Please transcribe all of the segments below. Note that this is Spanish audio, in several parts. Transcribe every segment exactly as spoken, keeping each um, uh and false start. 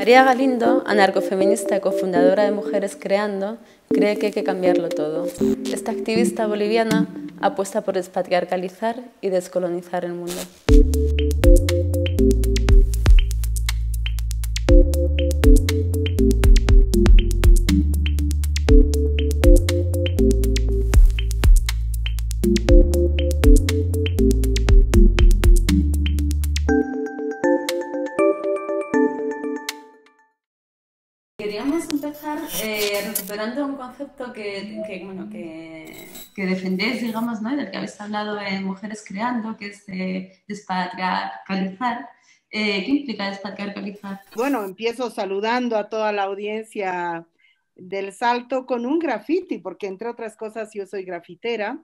María Galindo, anarcofeminista y cofundadora de Mujeres Creando, cree que hay que cambiarlo todo. Esta activista boliviana apuesta por despatriarcalizar y descolonizar el mundo. Queríamos empezar eh, recuperando un concepto que, que, bueno, que, que defendéis, digamos, ¿no? Del que habéis hablado en Mujeres Creando, que es eh, despatriarcalizar. Eh, ¿Qué implica despatriarcalizar? Bueno, empiezo saludando a toda la audiencia del Salto con un graffiti, porque entre otras cosas yo soy grafitera.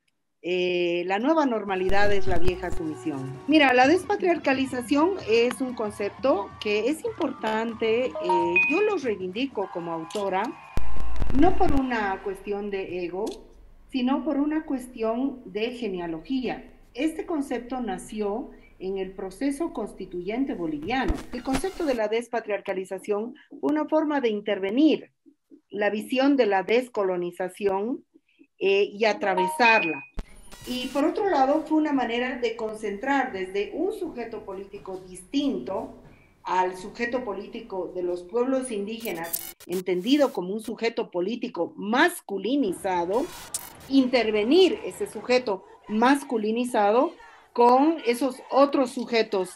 Eh, la nueva normalidad es la vieja sumisión. Mira, la despatriarcalización es un concepto que es importante, eh, yo lo reivindico como autora, no por una cuestión de ego, sino por una cuestión de genealogía. Este concepto nació en el proceso constituyente boliviano. El concepto de la despatriarcalización fue una forma de intervenir la visión de la descolonización eh, y atravesarla. Y por otro lado, fue una manera de concentrar desde un sujeto político distinto al sujeto político de los pueblos indígenas, entendido como un sujeto político masculinizado, intervenir ese sujeto masculinizado con esos otros sujetos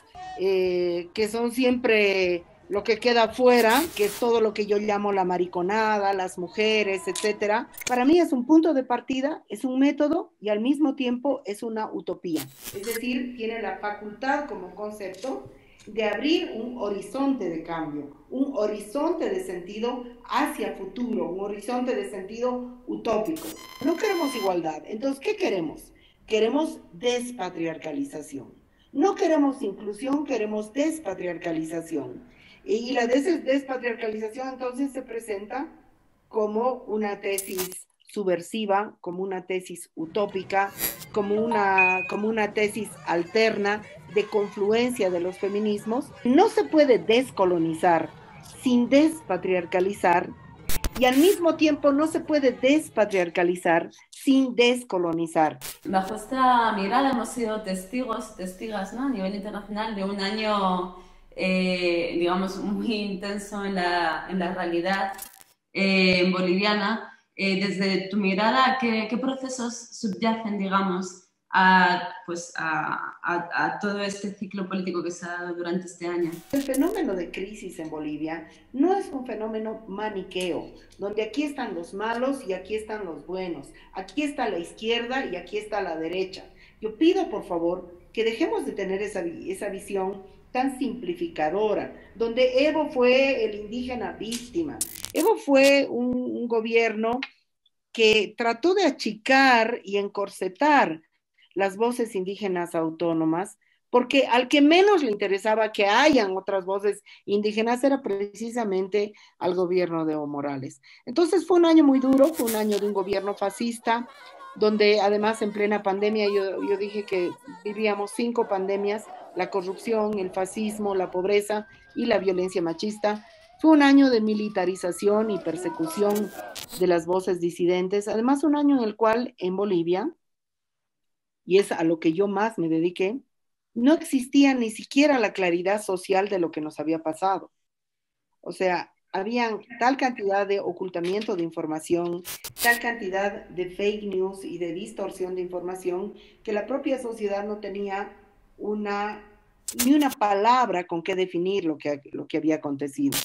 eh, que son siempre lo que queda afuera, que es todo lo que yo llamo la mariconada, las mujeres, etcétera. Para mí es un punto de partida, es un método y al mismo tiempo es una utopía. Es decir, tiene la facultad como concepto de abrir un horizonte de cambio, un horizonte de sentido hacia futuro, un horizonte de sentido utópico. No queremos igualdad, entonces, ¿qué queremos? Queremos despatriarcalización. No queremos inclusión, queremos despatriarcalización. Y la des despatriarcalización entonces se presenta como una tesis subversiva, como una tesis utópica, como una, como una tesis alterna de confluencia de los feminismos. No se puede descolonizar sin despatriarcalizar y al mismo tiempo no se puede despatriarcalizar sin descolonizar. Bajo esta mirada hemos sido testigos, testigas, ¿no? A nivel internacional de un año Eh, digamos, muy intenso en la, en la realidad eh, boliviana. Eh, desde tu mirada, ¿qué, qué procesos subyacen, digamos, a, pues, a, a, a todo este ciclo político que se ha dado durante este año? El fenómeno de crisis en Bolivia no es un fenómeno maniqueo, donde aquí están los malos y aquí están los buenos, aquí está la izquierda y aquí está la derecha. Yo pido, por favor, que dejemos de tener esa, esa visión tan simplificadora, donde Evo fue el indígena víctima. Evo fue un, un gobierno que trató de achicar y encorsetar las voces indígenas autónomas, porque al que menos le interesaba que hayan otras voces indígenas era precisamente al gobierno de Evo Morales. Entonces fue un año muy duro, fue un año de un gobierno fascista, donde además en plena pandemia yo, yo dije que vivíamos cinco pandemias: la corrupción, el fascismo, la pobreza y la violencia machista. Fue un año de militarización y persecución de las voces disidentes, además un año en el cual en Bolivia, y es a lo que yo más me dediqué, no existía ni siquiera la claridad social de lo que nos había pasado. O sea, había tal cantidad de ocultamiento de información, tal cantidad de fake news y de distorsión de información, que la propia sociedad no tenía una, ni una palabra con que definir lo que, lo que había acontecido.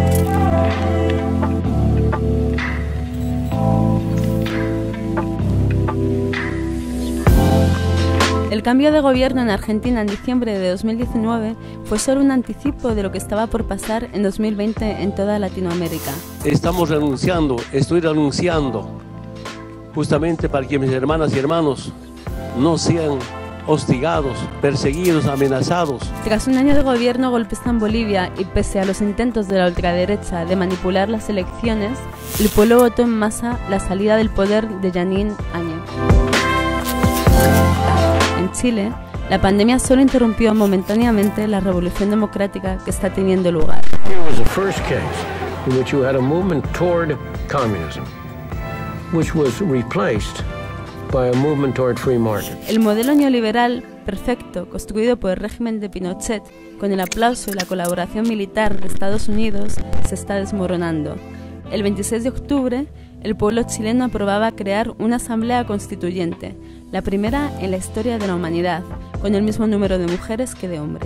El cambio de gobierno en Argentina en diciembre de dos mil diecinueve fue solo un anticipo de lo que estaba por pasar en dos mil veinte en toda Latinoamérica. Estamos renunciando, estoy renunciando, justamente para que mis hermanas y hermanos no sean hostigados, perseguidos, amenazados. Tras un año de gobierno golpista en Bolivia y pese a los intentos de la ultraderecha de manipular las elecciones, el pueblo votó en masa la salida del poder de Jeanine Áñez. En Chile, La pandemia solo interrumpió momentáneamente la revolución democrática que está teniendo lugar. Here was the first case in which you had a movement toward communism, which was replaced by a movement toward free market. El modelo neoliberal perfecto construido por el régimen de Pinochet, con el aplauso y la colaboración militar de Estados Unidos, se está desmoronando. El veintiséis de octubre, el pueblo chileno aprobaba crear una asamblea constituyente, la primera en la historia de la humanidad, con el mismo número de mujeres que de hombres.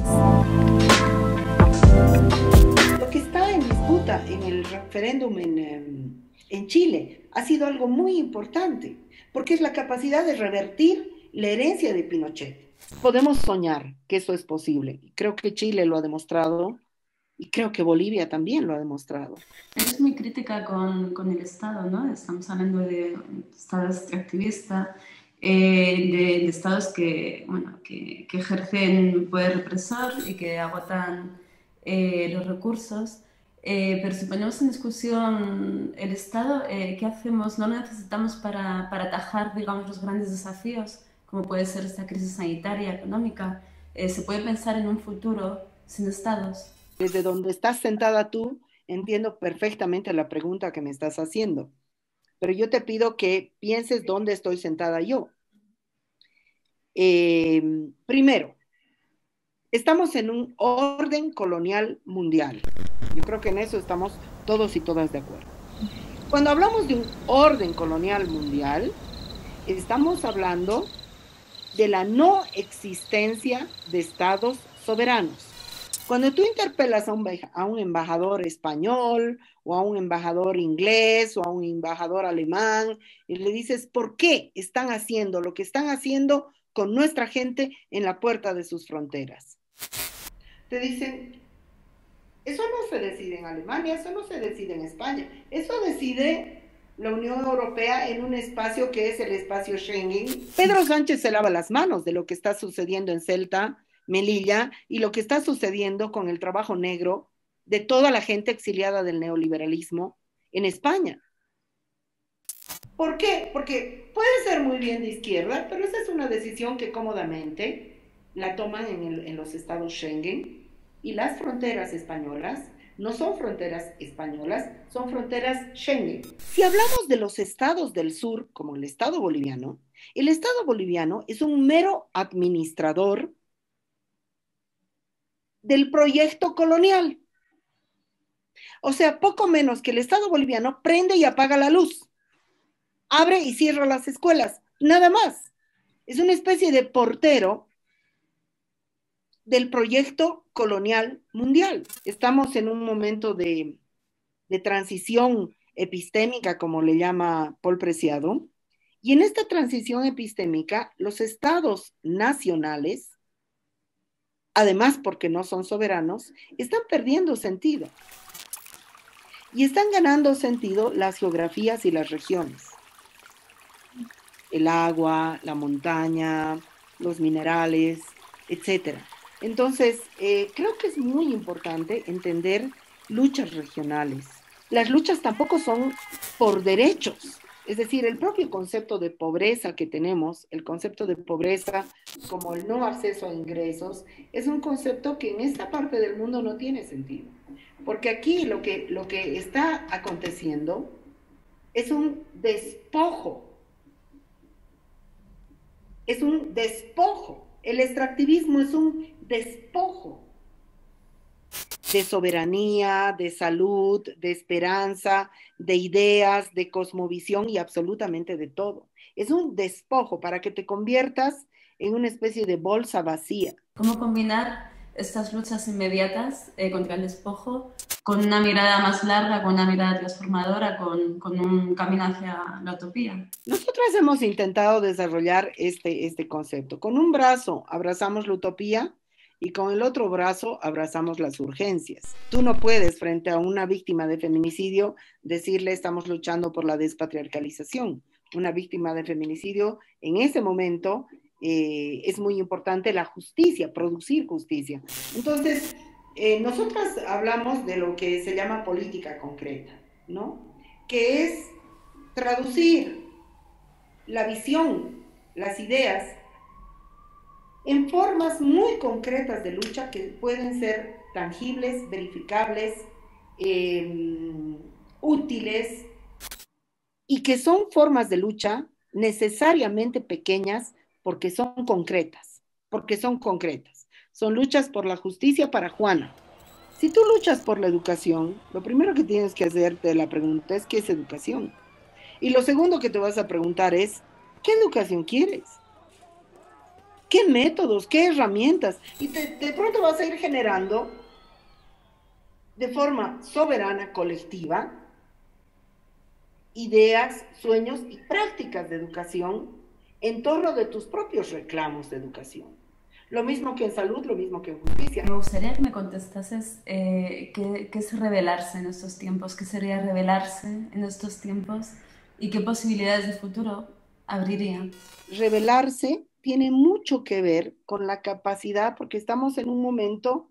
Lo que está en disputa en el referéndum en, en Chile ha sido algo muy importante, porque es la capacidad de revertir la herencia de Pinochet. Podemos soñar que eso es posible. Creo que Chile lo ha demostrado y creo que Bolivia también lo ha demostrado. Es muy crítica con, con el Estado, ¿no? Estamos hablando de estados extractivistas, eh, de, de estados que, bueno, que, que ejercen poder represor y que agotan eh, los recursos. Eh, pero si ponemos en discusión el Estado, eh, ¿qué hacemos? ¿No lo necesitamos para, para atajar, digamos, los grandes desafíos, como puede ser esta crisis sanitaria, económica? Eh, ¿Se puede pensar en un futuro sin Estados? Desde donde estás sentada tú, entiendo perfectamente la pregunta que me estás haciendo, pero yo te pido que pienses dónde estoy sentada yo. Eh, primero, estamos en un orden colonial mundial. Yo creo que en eso estamos todos y todas de acuerdo. Cuando hablamos de un orden colonial mundial, estamos hablando de la no existencia de estados soberanos. Cuando tú interpelas a un, a un embajador español o a un embajador inglés o a un embajador alemán y le dices, ¿por qué están haciendo lo que están haciendo con nuestra gente en la puerta de sus fronteras? Te dicen, eso no se decide en Alemania, eso no se decide en España, eso decide la Unión Europea en un espacio que es el espacio Schengen. Pedro Sánchez se lava las manos de lo que está sucediendo en Ceuta, Melilla, y lo que está sucediendo con el trabajo negro de toda la gente exiliada del neoliberalismo en España. ¿Por qué? Porque puede ser muy bien de izquierda, pero esa es una decisión que cómodamente la toman en, el, en los estados Schengen, y las fronteras españolas no son fronteras españolas, son fronteras Schengen. Si hablamos de los estados del sur, como el estado boliviano, el estado boliviano es un mero administrador del proyecto colonial. O sea, poco menos que el Estado boliviano prende y apaga la luz, abre y cierra las escuelas, nada más. Es una especie de portero del proyecto colonial mundial. Estamos en un momento de, de transición epistémica, como le llama Paul Preciado, y en esta transición epistémica, los estados nacionales, además porque no son soberanos, están perdiendo sentido. Y están ganando sentido las geografías y las regiones. El agua, la montaña, los minerales, etcétera. Entonces, eh, creo que es muy importante entender luchas regionales. Las luchas tampoco son por derechos. Es decir, el propio concepto de pobreza que tenemos, el concepto de pobreza como el no acceso a ingresos, es un concepto que en esta parte del mundo no tiene sentido. Porque aquí lo que, lo que está aconteciendo es un despojo. Es un despojo. El extractivismo es un despojo de soberanía, de salud, de esperanza, de ideas, de cosmovisión y absolutamente de todo. Es un despojo para que te conviertas en una especie de bolsa vacía. ¿Cómo combinar estas luchas inmediatas eh, contra el despojo con una mirada más larga, con una mirada transformadora, con, con un camino hacia la utopía? Nosotras hemos intentado desarrollar este, este concepto. Con un brazo abrazamos la utopía y con el otro brazo abrazamos las urgencias. Tú no puedes, frente a una víctima de feminicidio, decirle estamos luchando por la despatriarcalización. Una víctima de feminicidio, en ese momento, eh, es muy importante la justicia, producir justicia. Entonces, eh, nosotras hablamos de lo que se llama política concreta, ¿no? Que es traducir la visión, las ideas, en formas muy concretas de lucha que pueden ser tangibles, verificables, eh, útiles, y que son formas de lucha necesariamente pequeñas porque son concretas, porque son concretas. Son luchas por la justicia para Juana. Si tú luchas por la educación, lo primero que tienes que hacerte la pregunta es ¿qué es educación? Y lo segundo que te vas a preguntar es ¿qué educación quieres? ¿Qué métodos? ¿Qué herramientas? Y te, de pronto vas a ir generando de forma soberana, colectiva, ideas, sueños y prácticas de educación en torno de tus propios reclamos de educación. Lo mismo que en salud, lo mismo que en justicia. Me gustaría que me contestases eh, qué, qué es rebelarse en estos tiempos, qué sería rebelarse en estos tiempos y qué posibilidades de futuro abrirían. Rebelarse tiene mucho que ver con la capacidad, porque estamos en un momento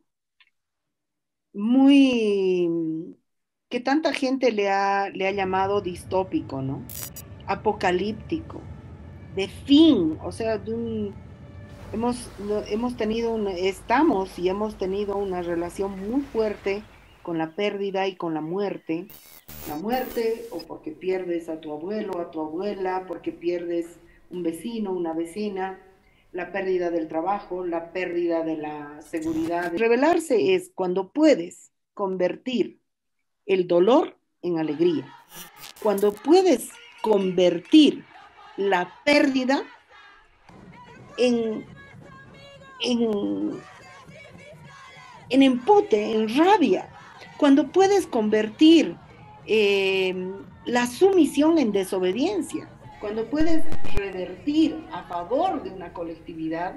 muy... que tanta gente le ha, le ha llamado distópico, ¿no? Apocalíptico, de fin, o sea, de un, hemos, no, hemos tenido, una, estamos y hemos tenido una relación muy fuerte con la pérdida y con la muerte. La muerte, o porque pierdes a tu abuelo, a tu abuela, porque pierdes un vecino, una vecina, la pérdida del trabajo, la pérdida de la seguridad. Rebelarse es cuando puedes convertir el dolor en alegría, cuando puedes convertir la pérdida en, en, en empute, en rabia, cuando puedes convertir eh, la sumisión en desobediencia, cuando puedes revertir a favor de una colectividad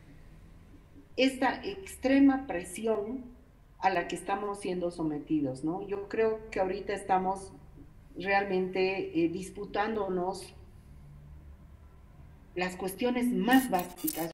esta extrema presión a la que estamos siendo sometidos, ¿no? Yo creo que ahorita estamos realmente eh, disputándonos las cuestiones más básicas.